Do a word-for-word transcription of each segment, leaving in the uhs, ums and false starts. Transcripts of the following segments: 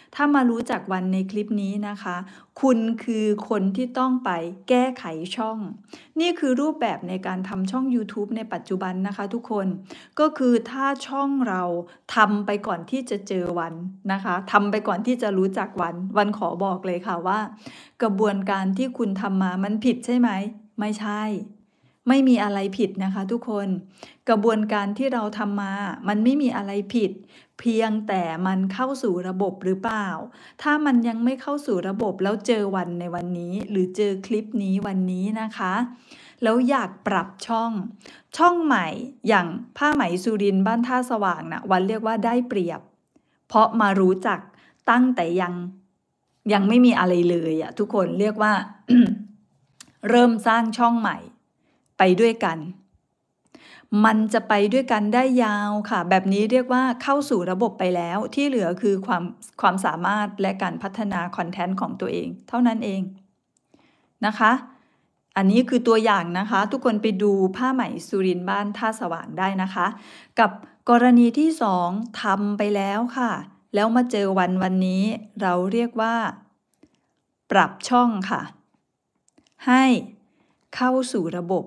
ถ้ามารู้จักวันในคลิปนี้นะคะคุณคือคนที่ต้องไปแก้ไขช่องนี่คือรูปแบบในการทำช่อง YouTube ในปัจจุบันนะคะทุกคนก็คือถ้าช่องเราทำไปก่อนที่จะเจอวันนะคะทำไปก่อนที่จะรู้จักวันวันขอบอกเลยค่ะว่ากระบวนการที่คุณทำมามันผิดใช่ไหมไม่ใช่ไม่มีอะไรผิดนะคะทุกคนกระบวนการที่เราทำมามันไม่มีอะไรผิดเพียงแต่มันเข้าสู่ระบบหรือเปล่าถ้ามันยังไม่เข้าสู่ระบบแล้วเจอวันในวันนี้หรือเจอคลิปนี้วันนี้นะคะแล้วอยากปรับช่องช่องใหม่อย่างผ้าไหมสุรินทร์บ้านท่าสว่างนะวันเรียกว่าได้เปรียบเพราะมารู้จักตั้งแต่ยังยังไม่มีอะไรเลยอะทุกคนเรียกว่า เริ่มสร้างช่องใหม่ไปด้วยกันมันจะไปด้วยกันได้ยาวค่ะแบบนี้เรียกว่าเข้าสู่ระบบไปแล้วที่เหลือคือความความสามารถและการพัฒนาคอนเทนต์ของตัวเองเท่านั้นเองนะคะอันนี้คือตัวอย่างนะคะทุกคนไปดูผ้าไหมสุรินทร์บ้านท่าสว่างได้นะคะกับกรณีที่สองทำไปแล้วค่ะแล้วมาเจอวันวันนี้เราเรียกว่าปรับช่องค่ะให้เข้าสู่ระบบ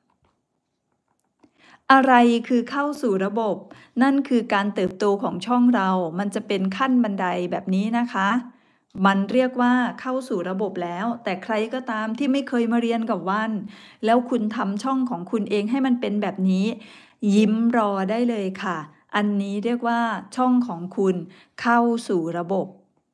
อะไรคือเข้าสู่ระบบนั่นคือการเติบโตของช่องเรามันจะเป็นขั้นบันไดแบบนี้นะคะมันเรียกว่าเข้าสู่ระบบแล้วแต่ใครก็ตามที่ไม่เคยมาเรียนกับวันแล้วคุณทำช่องของคุณเองให้มันเป็นแบบนี้ยิ้มรอได้เลยค่ะอันนี้เรียกว่าช่องของคุณเข้าสู่ระบบ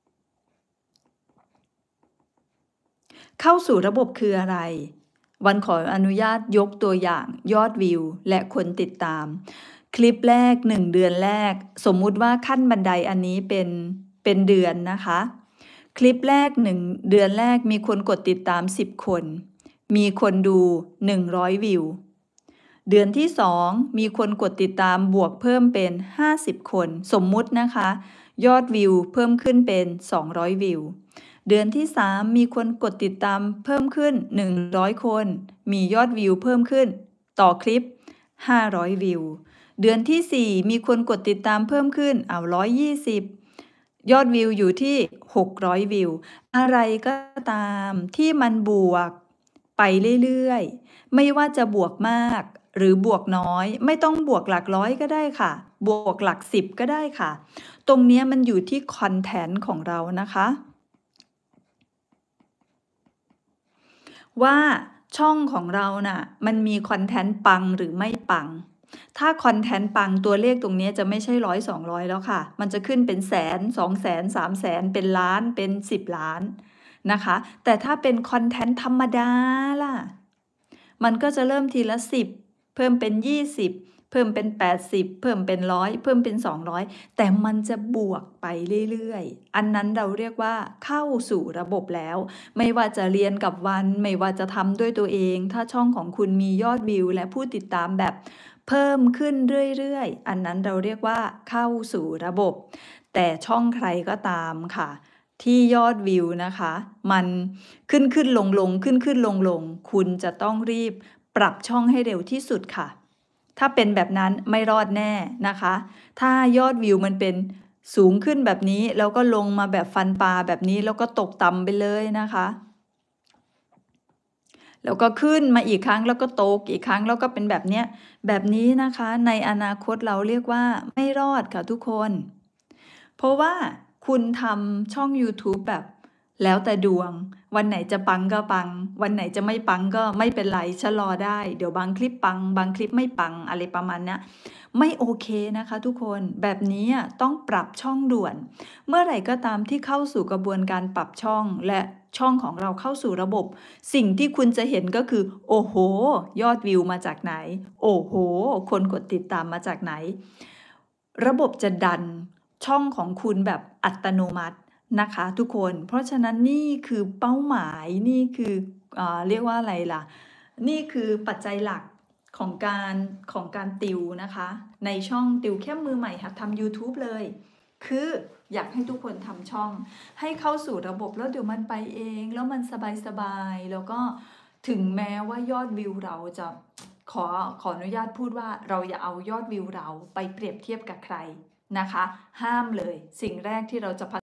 เข้าสู่ระบบคืออะไรวันขออนุญาตยกตัวอย่างยอดวิวและคนติดตามคลิปแรกหนึ่งเดือนแรกสมมุติว่าขั้นบันไดอันนี้เป็นเป็นเดือนนะคะคลิปแรกหนึ่งเดือนแรกมีคนกดติดตามสิบคนมีคนดูหนึ่งร้อยวิวเดือนที่สองมีคนกดติดตามบวกเพิ่มเป็นห้าสิบคนสมมุตินะคะยอดวิวเพิ่มขึ้นเป็นสองร้อยวิวเดือนที่สามมีคนกดติดตามเพิ่มขึ้นหนึ่งร้อยคนมียอดวิวเพิ่มขึ้นต่อคลิปห้าร้อยวิวเดือนที่สี่มีคนกดติดตามเพิ่มขึ้นเอาหนึ่งร้อยยี่สิบยอดวิวอยู่ที่หกร้อยวิวอะไรก็ตามที่มันบวกไปเรื่อยๆไม่ว่าจะบวกมากหรือบวกน้อยไม่ต้องบวกหลักร้อยก็ได้ค่ะบวกหลักสิบก็ได้ค่ะตรงนี้มันอยู่ที่คอนเทนต์ของเรานะคะว่าช่องของเราน่ะมันมีคอนเทนต์ปังหรือไม่ปังถ้าคอนเทนต์ปังตัวเลขตรงนี้จะไม่ใช่ร้อยสองร้อยแล้วค่ะมันจะขึ้นเป็นแสนสองแสนสามแสนเป็นล้านเป็นสิบล้านนะคะแต่ถ้าเป็นคอนเทนต์ธรรมดาล่ะมันก็จะเริ่มทีละสิบเพิ่มเป็นยี่สิบเพิ่มเป็นแปดสิบเพิ่มเป็นร้อยเพิ่มเป็นสองร้อยแต่มันจะบวกไปเรื่อยๆอันนั้นเราเรียกว่าเข้าสู่ระบบแล้วไม่ว่าจะเรียนกับวันไม่ว่าจะทำด้วยตัวเองถ้าช่องของคุณมียอดวิวและผู้ติดตามแบบเพิ่มขึ้นเรื่อยๆอันนั้นเราเรียกว่าเข้าสู่ระบบแต่ช่องใครก็ตามค่ะที่ยอดวิวนะคะมันขึ้นขึ้นลงลงขึ้นขึ้นลงลงคุณจะต้องรีบปรับช่องให้เร็วที่สุดค่ะถ้าเป็นแบบนั้นไม่รอดแน่นะคะถ้ายอดวิวมันเป็นสูงขึ้นแบบนี้แล้วก็ลงมาแบบฟันปลาแบบนี้แล้วก็ตกต่ำไปเลยนะคะแล้วก็ขึ้นมาอีกครั้งแล้วก็ตกอีกครั้งแล้วก็เป็นแบบเนี้ยแบบนี้นะคะในอนาคตเราเรียกว่าไม่รอดค่ะทุกคนเพราะว่าคุณทำช่อง YouTube แบบแล้วแต่ดวงวันไหนจะปังก็ปังวันไหนจะไม่ปังก็ไม่เป็นไรชะลอได้เดี๋ยวบางคลิปปังบางคลิปไม่ปังอะไรประมาณนี้ไม่โอเคนะคะทุกคนแบบนี้ต้องปรับช่องด่วนเมื่อไหร่ก็ตามที่เข้าสู่กระบวนการปรับช่องและช่องของเราเข้าสู่ระบบสิ่งที่คุณจะเห็นก็คือโอ้โหยอดวิวมาจากไหนโอ้โหคนกดติดตามมาจากไหนระบบจะดันช่องของคุณแบบอัตโนมัตินะคะทุกคนเพราะฉะนั้นนี่คือเป้าหมายนี่คือเอ่อเรียกว่าอะไรล่ะนี่คือปัจจัยหลักของการของการติวนะคะในช่องติวแค่มือใหม่หัดทำ YouTube เลยคืออยากให้ทุกคนทำช่องให้เข้าสู่ระบบแล้วเดี๋ยวมันไปเองแล้วมันสบายๆแล้วก็ถึงแม้ว่ายอดวิวเราจะขอขออนุญาตพูดว่าเราอย่าเอายอดวิวเราไปเปรียบเทียบกับใครนะคะห้ามเลยสิ่งแรกที่เราจะ